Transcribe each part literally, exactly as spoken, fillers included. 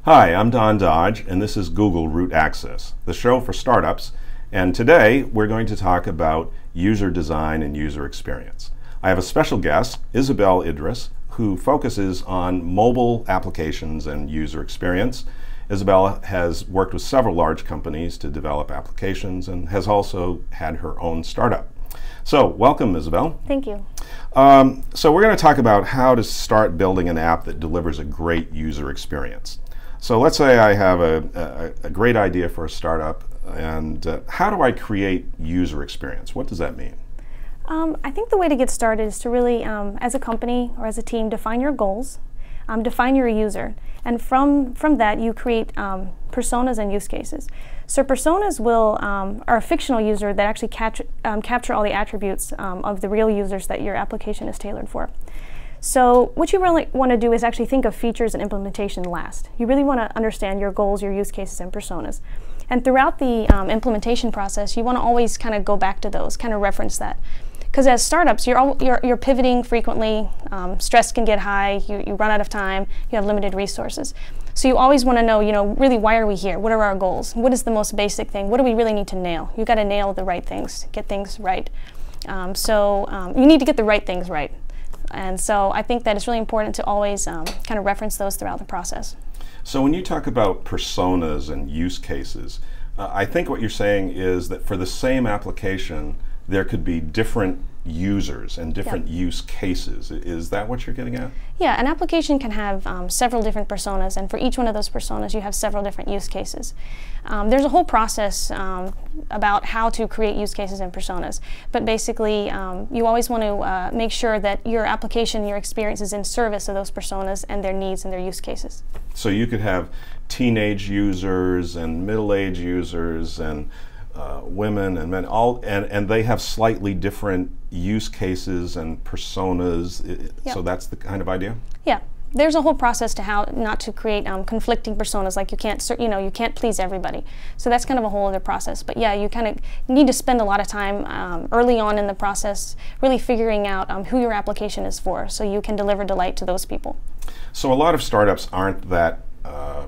Hi, I'm Don Dodge, and this is Google Root Access, the show for startups. And today we're going to talk about user design and user experience. I have a special guest, Izabel Idris, who focuses on mobile applications and user experience. Izabel has worked with several large companies to develop applications and has also had her own startup. So, welcome, Izabel. Thank you. Um, so we're going to talk about how to start building an app that delivers a great user experience. So let's say I have a, a, a great idea for a startup, and uh, how do I create user experience? What does that mean? Um, I think the way to get started is to really, um, as a company or as a team, define your goals, um, define your user, and from, from that you create um, personas and use cases. So personas will, um, are a fictional user that actually catch, um, capture all the attributes um, of the real users that your application is tailored for. So what you really want to do is actually think of features and implementation last. You really want to understand your goals, your use cases, and personas. And throughout the um, implementation process, you want to always kind of go back to those, kind of reference that. Because as startups, you're, all, you're, you're pivoting frequently, um, stress can get high, you, you run out of time, you have limited resources. So you always want to know, you know, really why are we here? What are our goals? What is the most basic thing? What do we really need to nail? You've got to nail the right things, get things right. Um, so um, you need to get the right things right. And so I think that it's really important to always um, kind of reference those throughout the process. So when you talk about personas and use cases, uh, I think what you're saying is that for the same application, there could be different users and different yep. use cases. Is that what you're getting at? Yeah, an application can have um, several different personas, and for each one of those personas you have several different use cases. Um, there's a whole process um, about how to create use cases and personas, but basically um, you always want to uh, make sure that your application, your experience is in service of those personas and their needs and their use cases. So you could have teenage users and middle-aged users and Uh, women and men, all, and, and they have slightly different use cases and personas. Yep. So that's the kind of idea? Yeah. There's a whole process to how not to create um, conflicting personas, like you can't, you know, you can't please everybody. So that's kind of a whole other process. But yeah, you kind of need to spend a lot of time um, early on in the process really figuring out um, who your application is for, so you can deliver delight to those people. So a lot of startups aren't that uh,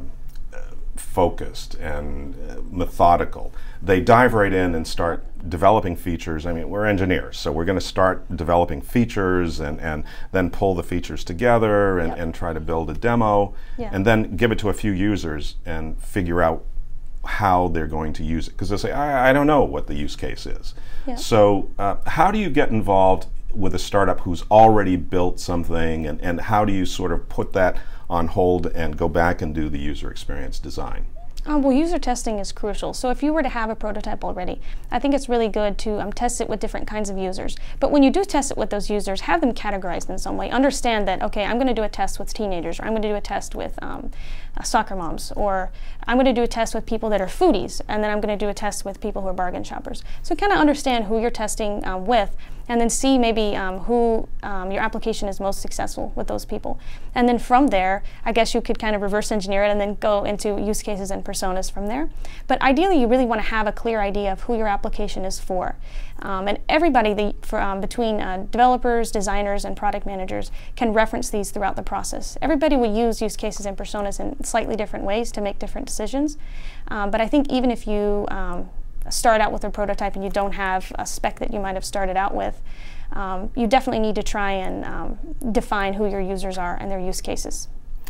focused and uh, methodical. They dive right in and start developing features. I mean, we're engineers, so we're going to start developing features and, and then pull the features together and, yep. and try to build a demo, yeah. and then give it to a few users and figure out how they're going to use it. Because they say, I, I don't know what the use case is. Yeah. So uh, how do you get involved with a startup who's already built something, and, and how do you sort of put that on hold and go back and do the user experience design? Um, well, user testing is crucial. So if you were to have a prototype already, I think it's really good to um, test it with different kinds of users. But when you do test it with those users, have them categorized in some way. Understand that, okay, I'm going to do a test with teenagers, or I'm going to do a test with um, uh, soccer moms, or I'm going to do a test with people that are foodies, and then I'm going to do a test with people who are bargain shoppers. So kind of understand who you're testing um, with, and then see maybe um, who um, your application is most successful with those people. And then from there, I guess you could kind of reverse engineer it and then go into use cases and personas from there. But ideally, you really want to have a clear idea of who your application is for. Um, and everybody, the, for, um, between uh, developers, designers, and product managers, can reference these throughout the process. Everybody will use use cases and personas in slightly different ways to make different decisions. Um, but I think even if you um, start out with a prototype and you don't have a spec that you might have started out with, um, you definitely need to try and um, define who your users are and their use cases.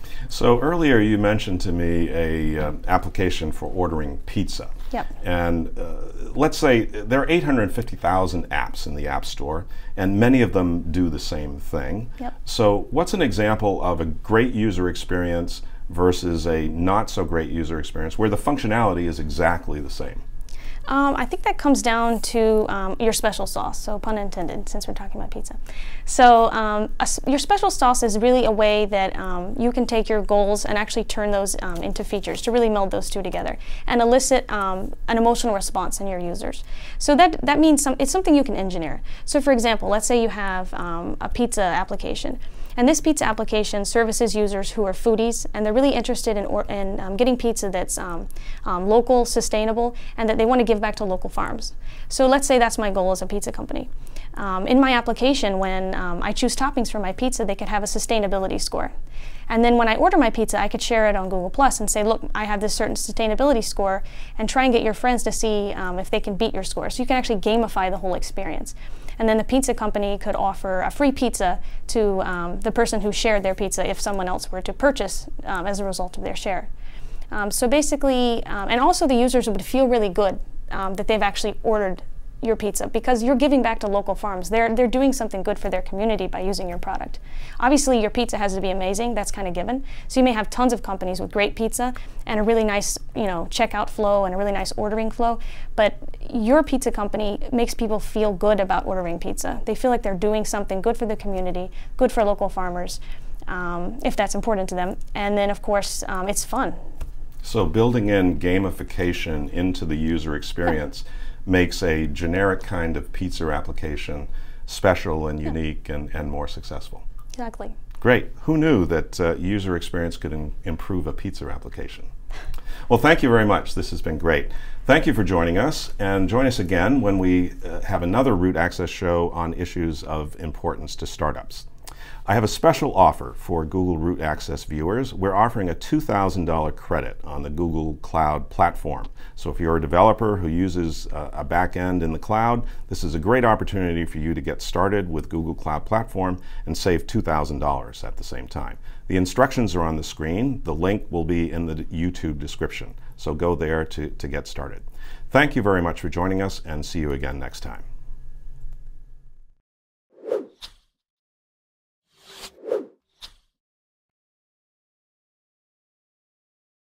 So earlier you mentioned to me a uh, application for ordering pizza. Yep. And uh, let's say there are eight hundred fifty thousand apps in the App Store, and many of them do the same thing. Yep. So what's an example of a great user experience versus a not so great user experience where the functionality is exactly the same? Um, I think that comes down to um, your special sauce, so pun intended, since we're talking about pizza. So um, a, your special sauce is really a way that um, you can take your goals and actually turn those um, into features, to really meld those two together and elicit um, an emotional response in your users. So that, that means some, it's something you can engineer. So for example, let's say you have um, a pizza application. And this pizza application services users who are foodies, and they're really interested in, or, in um, getting pizza that's um, um, local, sustainable, and that they want to give back to local farms. So let's say that's my goal as a pizza company. Um, in my application, when um, I choose toppings for my pizza, they could have a sustainability score. And then when I order my pizza, I could share it on Google Plus and say, look, I have this certain sustainability score, and try and get your friends to see um, if they can beat your score. So you can actually gamify the whole experience. And then the pizza company could offer a free pizza to um, the person who shared their pizza if someone else were to purchase um, as a result of their share. Um, so basically, um, and also the users would feel really good um, that they've actually ordered your pizza, because you're giving back to local farms. They're, they're doing something good for their community by using your product. Obviously, your pizza has to be amazing. That's kind of given. So you may have tons of companies with great pizza and a really nice, you know, checkout flow and a really nice ordering flow. But your pizza company makes people feel good about ordering pizza. They feel like they're doing something good for the community, good for local farmers, um, if that's important to them. And then, of course, um, it's fun. So building in gamification into the user experience makes a generic kind of pizza application special and unique yeah. and, and more successful. Exactly. Great. Who knew that uh, user experience could in, improve a pizza application? Well, thank you very much. This has been great. Thank you for joining us, and join us again when we uh, have another Root Access show on issues of importance to startups. I have a special offer for Google Root Access viewers. We're offering a two thousand dollar credit on the Google Cloud platform. So if you're a developer who uses uh, a back end in the cloud, this is a great opportunity for you to get started with Google Cloud Platform and save two thousand dollars at the same time. The instructions are on the screen. The link will be in the YouTube description. So go there to, to get started. Thank you very much for joining us, and see you again next time.